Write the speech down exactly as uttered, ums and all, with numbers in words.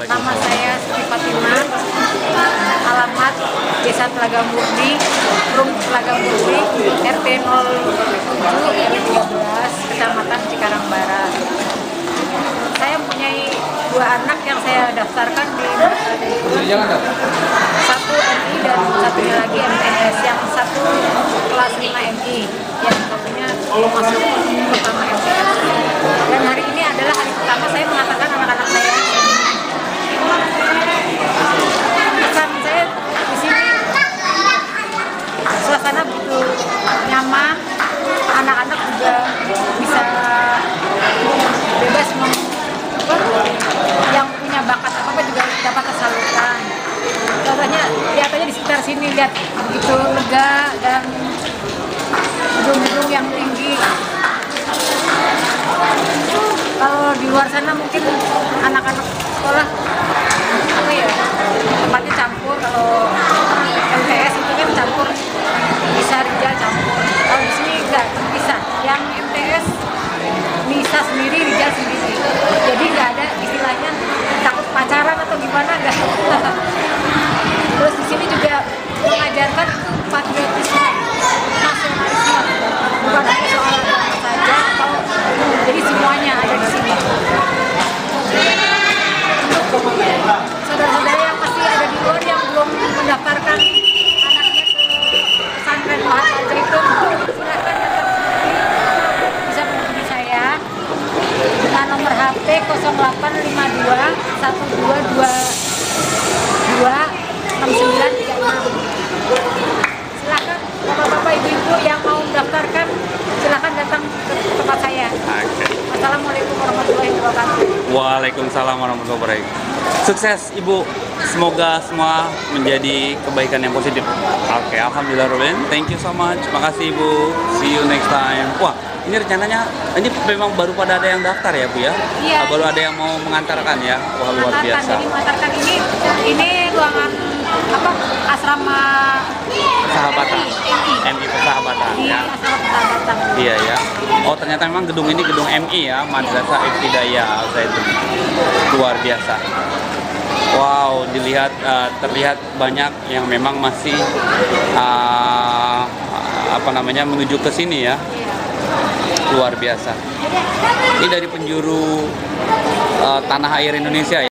Nama saya Siti Fatimah, alamat Desa Telaga Murni, Rum Telaga Murni, R T nol tujuh R W tiga belas, Kecamatan Cikarang Barat. Saya mempunyai dua anak yang saya daftarkan di satu M I dan satunya lagi M T S. Yang satu kelas lima M I, yang satunya masuk pertama M T S. Dan hari ini adalah hari pertama saya mengatakan anak-anak saya. Pesan saya di sini, suasana begitu nyaman, anak-anak juga bisa bebas mem yang punya bakat apa apa juga dapat tersalurkan. Contohnya lihat aja di sekitar sini, lihat begitu lega dan gedung-gedung yang tinggi. Kalau di luar sana mungkin anak-anak sekolah apa ya, tempatnya campur. Kalau M T S itu kan campur, bisa Rijal campur. Kalau di sini enggak bisa, yang M T S bisa sendiri, Rijal sendiri. Jadi nggak ada istilahnya takut pacaran atau gimana, enggak. Terus di sini juga mengajarkan itu patriotisme, nasionalisme, bukan hanya soal agama saja, atau jadi semuanya ada di sini. Untuk saudara-saudara yang masih ada di luar yang belum mendaftarkan anaknya ke pesantren Pahat Al Zaitun, silakan datang sendiri, bisa menghubungi saya dengan nomor H P nol delapan lima dua satu dua dua dua enam sembilan tiga enam. Silakan bapak-bapak, ibu-ibu yang mau mendaftarkan, silakan datang ke tempat saya. Oke. Assalamualaikum warahmatullahi wabarakatuh. Waalaikumsalam warahmatullahi wabarakatuh. Sukses Ibu, semoga semua menjadi kebaikan yang positif. Oke, alhamdulillah Robin. Thank you so much. Makasih Ibu. See you next time. Wah, ini rencananya ini memang baru pada ada yang daftar ya Bu ya? Iya. Baru ada yang mau mengantarkan ya? Wah, luar Mengantarkan, biasa. jadi mengantarkan ini, ini ruangan apa, asrama Sahabatan. M I. M I Persahabatan Di ya. asrama persahabatan. Iya ya. Oh, ternyata memang gedung ini gedung M I ya, Madrasah Ibtidaiyah Al Zaitun. Luar biasa. Wow, dilihat uh, terlihat banyak yang memang masih uh, apa namanya menuju ke sini ya. Luar biasa. Ini dari penjuru uh, tanah air Indonesia ya.